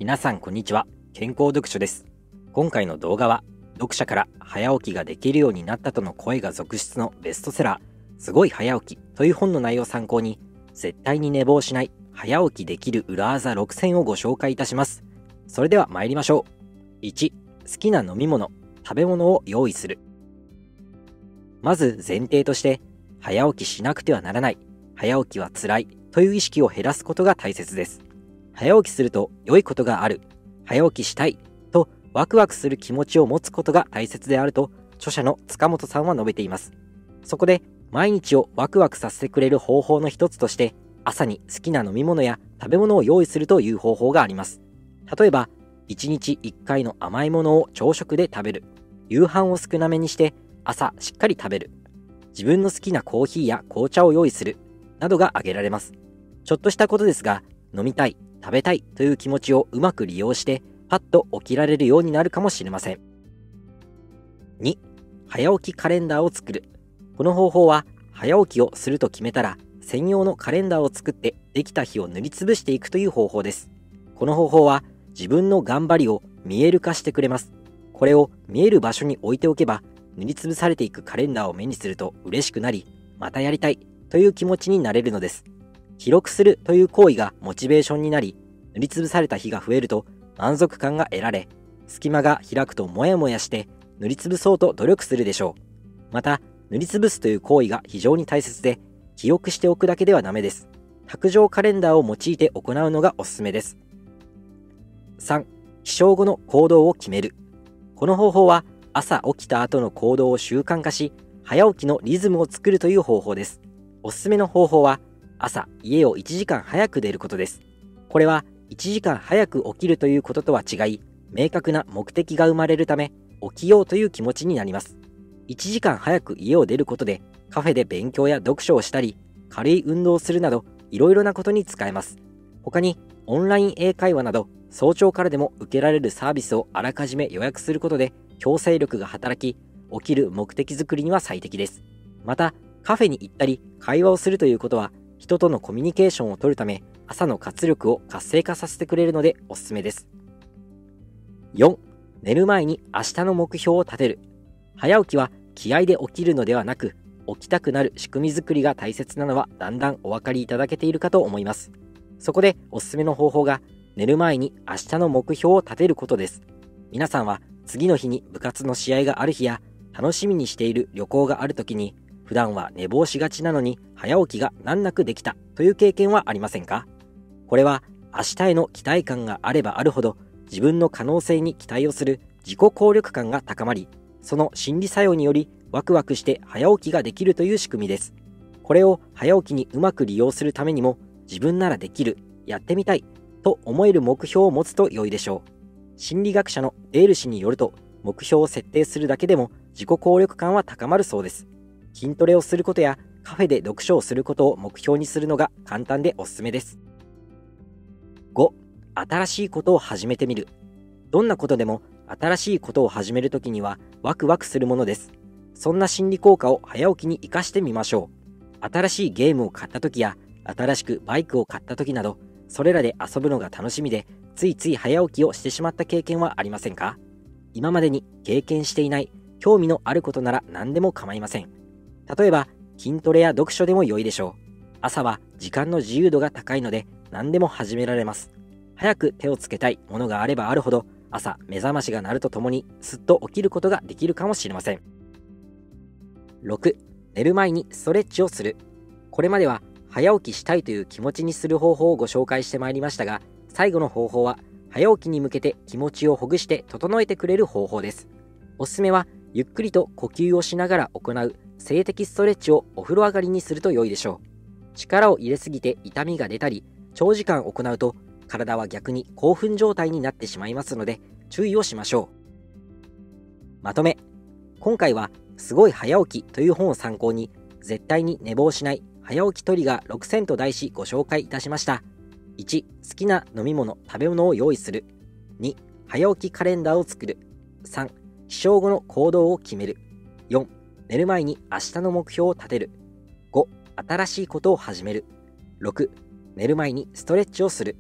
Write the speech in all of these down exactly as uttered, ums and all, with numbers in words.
皆さんこんにちは。健康読書です。今回の動画は読者から早起きができるようになったとの声が続出のベストセラーすごい早起きという本の内容を参考に、絶対に寝坊しない早起きできる裏技ろくせんをご紹介いたします。それでは参りましょう。いち、好きな飲み物、食べ物を用意する。まず前提として、早起きしなくてはならない、早起きは辛いという意識を減らすことが大切です。早起きすると良いことがある、早起きしたいとワクワクする気持ちを持つことが大切であると著者の塚本さんは述べています。そこで毎日をワクワクさせてくれる方法の一つとして、朝に好きな飲み物や食べ物を用意するという方法があります。例えばいちにちいっかいの甘いものを朝食で食べる、夕飯を少なめにして朝しっかり食べる、自分の好きなコーヒーや紅茶を用意するなどが挙げられます。ちょっとしたことですが、飲みたい、食べたいという気持ちをうまく利用してパッと起きられるようになるかもしれません。に、早起きカレンダーを作る。この方法は早起きをすると決めたら専用のカレンダーを作ってできた日を塗りつぶしていくという方法です。この方法は自分の頑張りを見える化してくれます。これを見える場所に置いておけば、塗りつぶされていくカレンダーを目にすると嬉しくなり、またやりたいという気持ちになれるのです。記録するという行為がモチベーションになり、塗りつぶされた日が増えると満足感が得られ、隙間が開くとモヤモヤして塗りつぶそうと努力するでしょう。また塗りつぶすという行為が非常に大切で、記憶しておくだけではダメです。卓上カレンダーを用いて行うのがおすすめです。さん、起床後の行動を決める。この方法は朝起きた後の行動を習慣化し、早起きのリズムを作るという方法です。おすすめの方法は朝家をいちじかん早く出ることです。これはいちじかん早く起きるということとは違い、明確な目的が生まれるため起きようという気持ちになります。いちじかん早く家を出ることでカフェで勉強や読書をしたり、軽い運動をするなどいろいろなことに使えます。他にオンライン英会話など早朝からでも受けられるサービスをあらかじめ予約することで強制力が働き、起きる目的づくりには最適です。またカフェに行ったり会話をするということは人とのコミュニケーションを取るため、朝の活力を活性化させてくれるのでおすすめです。よん、寝る前に明日の目標を立てる。早起きは気合で起きるのではなく、起きたくなる仕組み作りが大切なのはだんだんお分かりいただけているかと思います。そこでおすすめの方法が、寝る前に明日の目標を立てることです。皆さんは次の日に部活の試合がある日や楽しみにしている旅行がある時に、普段は寝坊しがちなのに早起きが難なくできたという経験はありませんか？これは明日への期待感があればあるほど、自分の可能性に期待をする自己効力感が高まり、その心理作用によりワクワクして早起きができるという仕組みです。これを早起きにうまく利用するためにも、自分ならできる、やってみたいと思える目標を持つと良いでしょう。心理学者のデール氏によると、目標を設定するだけでも自己効力感は高まるそうです。筋トレをすることやカフェで読書をすることを目標にするのが簡単でおすすめです。ご、新しいことを始めてみる。どんなことでも新しいことを始めるときにはワクワクするものです。そんな心理効果を早起きに活かしてみましょう。新しいゲームを買ったときや新しくバイクを買ったときなど、それらで遊ぶのが楽しみでついつい早起きをしてしまった経験はありませんか？今までに経験していない興味のあることなら何でも構いません。例えば筋トレや読書でも良いでしょう。朝は時間の自由度が高いので何でも始められます。早く手をつけたいものがあればあるほど、朝目覚ましが鳴るとともにすっと起きることができるかもしれません。ろく、寝る前にストレッチをする。これまでは早起きしたいという気持ちにする方法をご紹介してまいりましたが、最後の方法は早起きに向けて気持ちをほぐして整えてくれる方法です。おすすめはゆっくりと呼吸をしながら行う静的ストレッチをお風呂上がりにすると良いでしょう。力を入れすぎて痛みが出たり、長時間行うと体は逆に興奮状態になってしまいますので注意をしましょう。まとめ。今回はすごい早起きという本を参考に、絶対に寝坊しない早起きトリガーろくせんと題しご紹介いたしました。いち、好きな飲み物食べ物を用意する。に、早起きカレンダーを作る。さん、起床後の行動を決める。よん、寝る前に明日の目標を立てる。ご、新しいことを始める。ろく、寝る前にストレッチをする。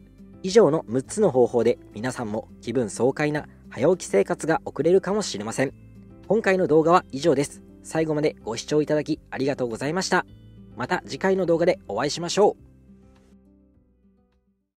以上のむっつの方法で皆さんも気分爽快な早起き生活が送れるかもしれません。今回の動画は以上です。最後までご視聴いただきありがとうございました。また次回の動画でお会いしましょう。